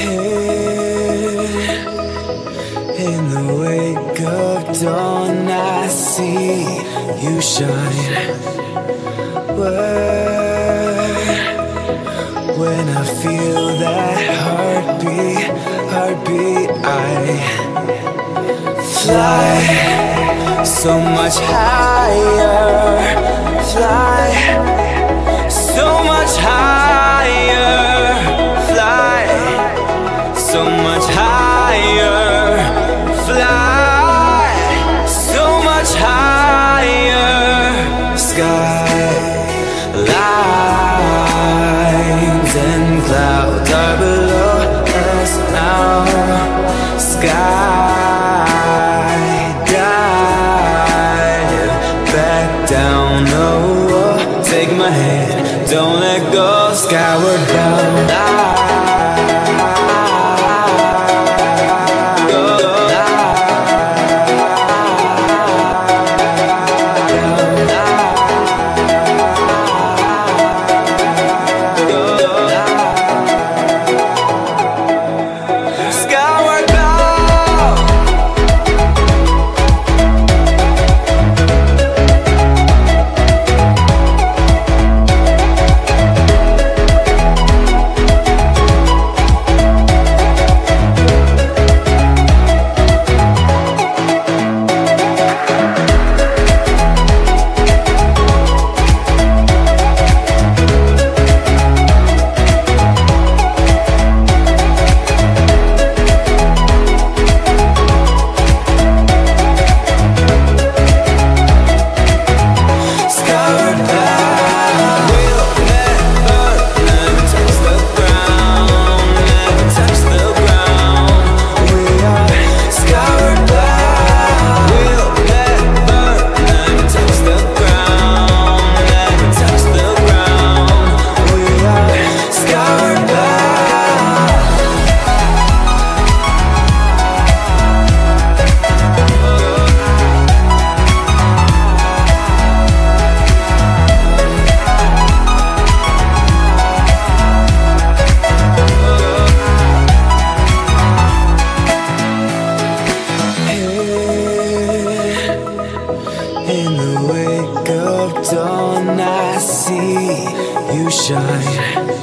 In the wake of dawn, I see you shine. When I feel that heartbeat, I fly so much higher, fly so much higher, fly so much higher, fly so much higher. Skylines and clouds are below us now. Skydive back down. Oh, take my hand, don't let go. Skyward bound. In the wake of dawn, I see you shine.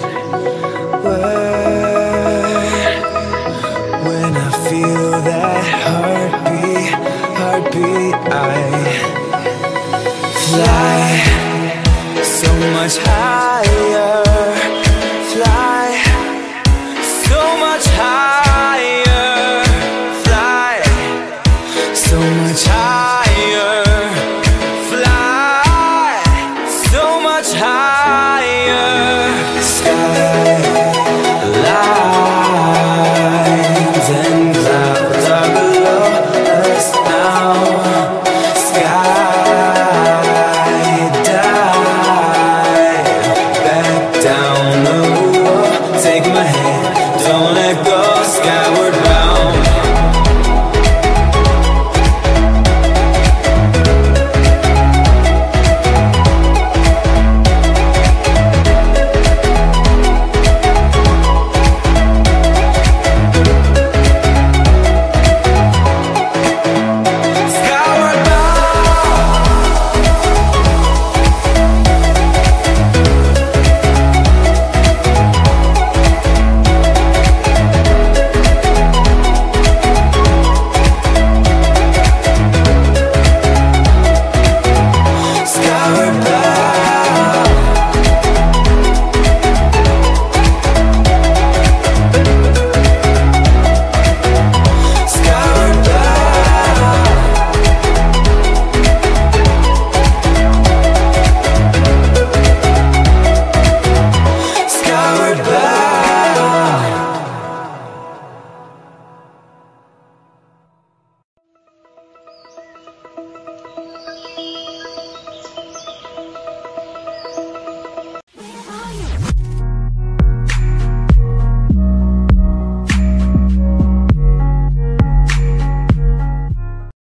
When I feel that heartbeat, I fly so much higher, fly so much higher.